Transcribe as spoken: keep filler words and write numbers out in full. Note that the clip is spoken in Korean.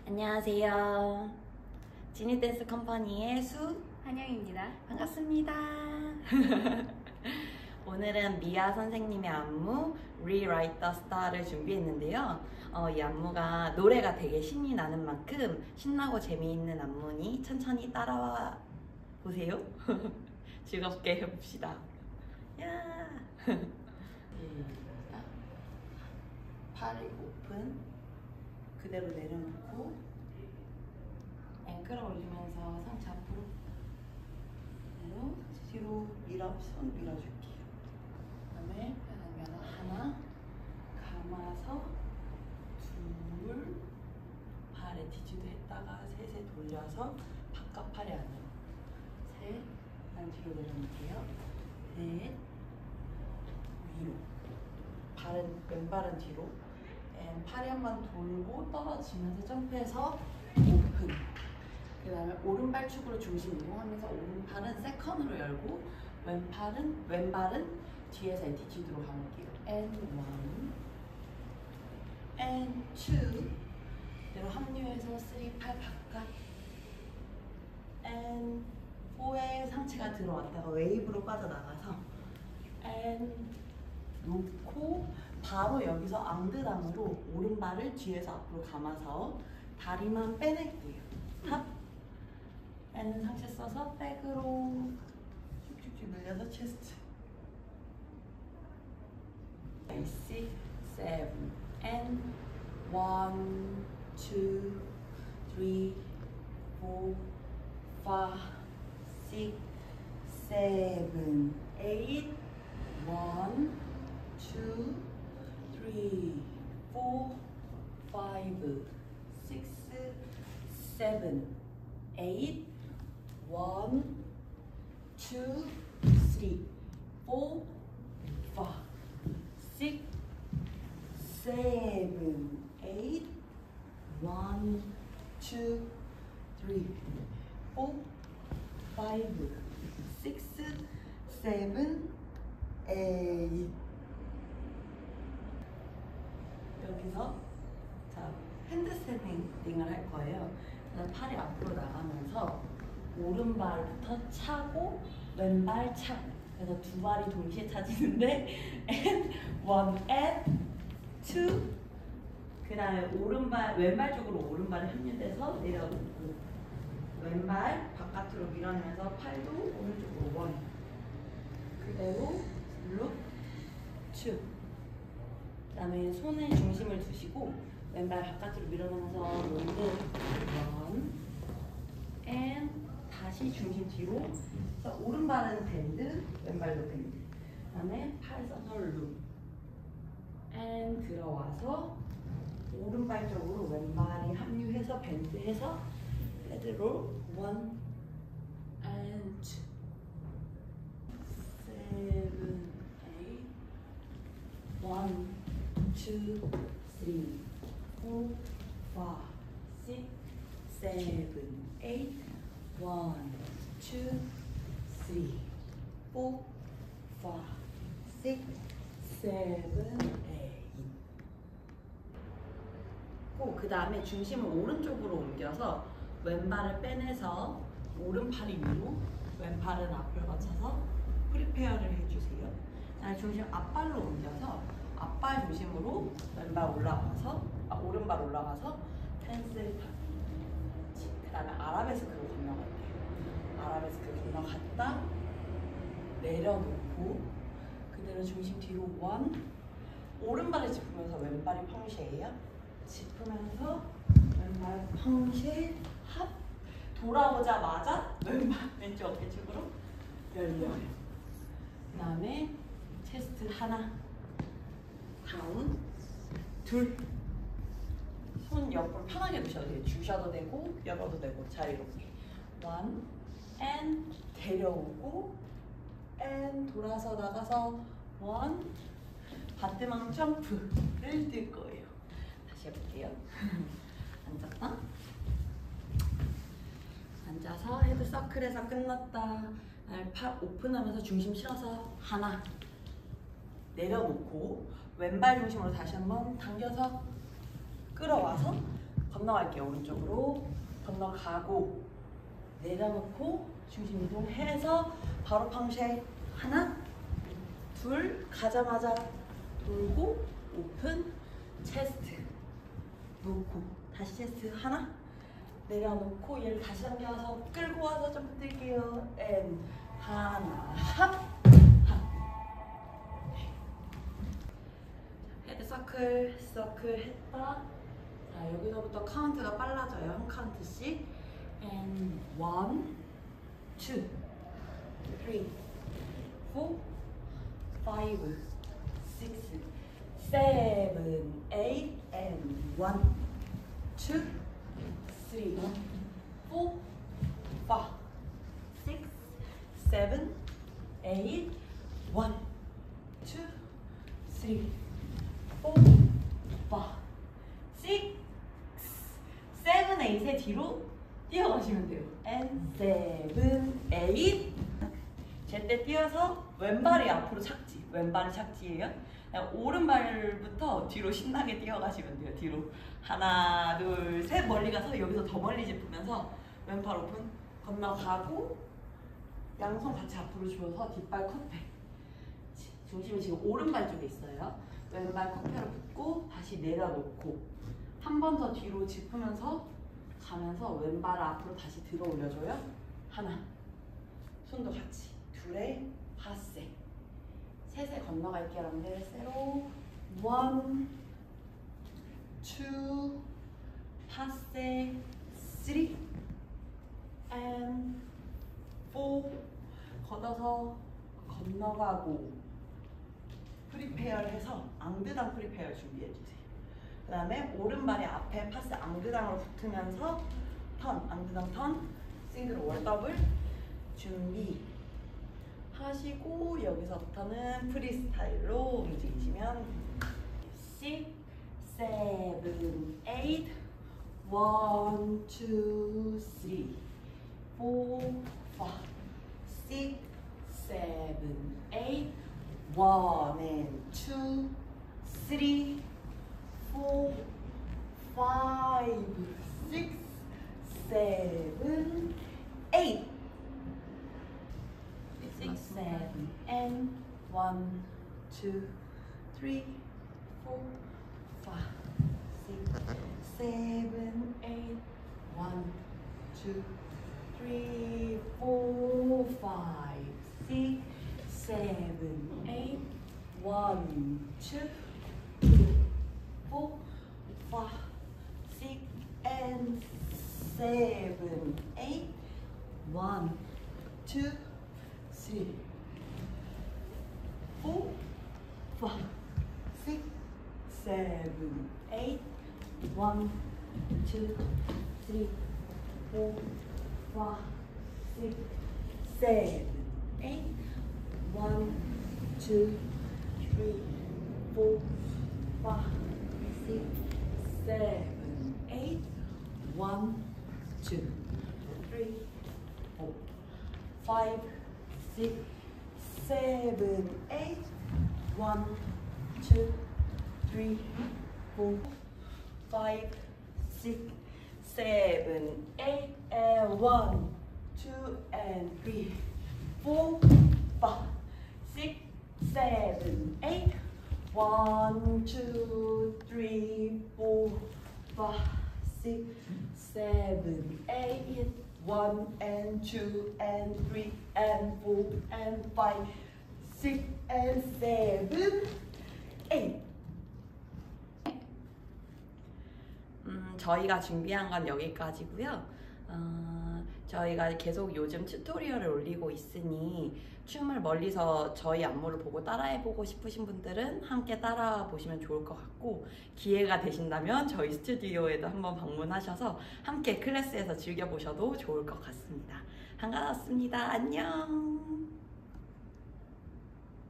안녕하세요. 지니댄스 컴퍼니의 수 한영입니다. 반갑습니다. 오늘은 미아 선생님의 안무 Rewrite the Star를 준비했는데요. 어, 이 안무가 노래가 되게 신이 나는 만큼 신나고 재미있는 안무니 천천히 따라와 보세요. 즐겁게 해봅시다. 야! 팔을 오픈, 그대로 내려놓고 앵클을 올리면서 상체 앞으로 그대로 뒤로 밀어, 손 밀어줄게요. 그 다음에 편하면 하나 감아서 둘, 발에 뒤지도 했다가 셋에 돌려서 바깥 팔이 안으로 셋, 난 뒤로 내려놓을게요. 넷, 위로, 발은 왼발은 뒤로, 팔이 한번 돌고 떨어지면서 점프해서 오픈. 그 다음에 오른발 축으로 중심 이동하면서 오른팔은 세컨으로 열고 왼팔은 왼발은 뒤에서 애티튜드로 가볼게요. and one, and two. 그대로 합류해서 쓰리, 팔 바깥. and fo에 상체가 들어왔다가 웨이브로 빠져나가서 and 놓고 바로 여기서 앙드랑으로 오른발을 뒤에서 앞으로 감아서 다리만 빼낼게요. 탑. and 상체 써서 백으로 쭉쭉쭉 늘려서 체스트. six, seven, and one, two, three, four, five, six, seven, eight, one, two, three, four, five, six, seven, eight, one, two, three, four, five, six, seven, eight, one, two, three, four, five, six, seven, eight. 여기서 자 핸드 스탠딩을 할 거예요. 팔이 앞으로 나가면서 오른발부터 차고 왼발 차고, 그래서 두 발이 동시에 차지는데 and one and two. 그 다음에 오른발 왼발 쪽으로 오른발이 합류돼서 내려놓고 왼발 바깥으로 밀어내면서 팔도 오른쪽으로 원. 그대로 룩 two. 그 다음에 손에 중심을 두시고 왼발 바깥으로 밀어내면서 롱드 원 and 다시 중심 뒤로. 그래서 오른발은 밴드, 왼발도 밴드. 그 다음에 팔 써서 룩 and 들어와서 오른발 쪽으로 왼발이 합류해서 밴드해서 헤드로 원 and two, seven, eight, one, two, three, four, five, six, seven, eight, one, two, three, four, five, six, seven, eight. 그 다음에 중심을 오른쪽으로 옮겨서 왼발을 빼내서 오른팔이 위로, 왼팔은 앞을 거쳐서 프리페어를 해주세요. 그다음에 중심 앞발로 옮겨서 앞발 중심으로 왼발 올라가서 아, 오른발 올라가서 펜슬 타기. 그 다음에 아라베스크로 건너갈게요. 아라베스크 건너갔다 내려놓고 그대로 중심 뒤로 원, 오른발을 짚으면서 왼발이 펑쉐예요. 짚으면서 왼발 펑쉐 합, 돌아오자마자 왼발 왼쪽 어깨 쪽으로 열려요. 그 다음에 체스트 하나, 다운, 둘. 손 옆으로 편하게 두셔도 돼요. 주셔도 되고 열어도 되고 자유롭게. 원, and 데려오고 and 돌아서 나가서 원, 바트망 점프를 뛸 거예요. 다시 해볼게요. 앉았다. 앉아서 헤드 서클에서 끝났다. 팔 오픈하면서 중심 실어서 하나 내려놓고 왼발 중심으로 다시 한번 당겨서 끌어와서 건너갈게요. 오른쪽으로 건너가고 내려놓고 중심 이동해서 바로 팡쉐 하나 둘 가자마자 돌고 오픈 체스트 놓고 다시 체스트 하나 내려놓고 얘를 다시 당겨서 끌고 와서 좀 뜰게요. 앤 하나 합 헤드 서클 서클 했다. 자 여기서부터 카운트가 빨라져요. 한 카운트씩. And one, two, three, four, five, six, seven, eight, and one, two, three, four, five, six, seven, eight, one, two, three, four, five, six, seven, eight의 뒤로 뛰어가시면 돼요. And seven, eight. 제때 뛰어서 왼발이 앞으로 착지. 왼발이 착지예요. 그냥 오른발부터 뒤로 신나게 뛰어가시면 돼요. 뒤로 하나, 둘, 셋 멀리 가서 여기서 더 멀리 짚으면서 왼팔 오픈 건너가고 양손 같이 앞으로 주어서 뒷발 컷패. 중심이 지금 오른발 쪽에 있어요. 왼발 컷패로 붙고 다시 내려놓고 한 번 더 뒤로 짚으면서 가면서 왼발을 앞으로 다시 들어 올려줘요. 하나, 손도 같이. 둘에 파세. 셋에 건너갈게요, 여러분들. 세로. 원, 투, 파세, 쓰리, 앤, 포. 걷어서 건너가고 프리페어를 해서 앙드당 프리페어 준비해주세요. 그 다음에 오른발이 앞에 파스 앙드당으로 붙으면서 턴, 앙드당 턴, 싱글 월 더블 준비 하시고 여기서부터는 프리스타일로 움직이시면 six, seven, eight, one, two, three, four, five, six, seven, eight, one and two, three, four, five, six, seven, eight. Six, seven, and one, two, three, four, five, six, seven, eight, one, two, three, four, five, six, seven, eight, one, two, three, four, five, six, and seven, eight, one, two, three, four, five, six, seven, eight, one, two, three, four, five, six, seven, eight, one, two, three, four, five, six, seven, eight, one, two, three, four, five, six, seven, eight, one, two, three, four, five, six, seven, eight, and one, two, and three, four, five, six, seven, eight, one, two, three, four, five, six, seven, eight, one and two and three and four and five, six and seven, eight. 음, 저희가 준비한 건 여기까지고요. 어, 저희가 계속 요즘 튜토리얼을 올리고 있으니 춤을 멀리서 저희 안무를 보고 따라해보고 싶으신 분들은 함께 따라와 보시면 좋을 것 같고, 기회가 되신다면 저희 스튜디오에도 한번 방문하셔서 함께 클래스에서 즐겨보셔도 좋을 것 같습니다. 반가웠습니다. 안녕.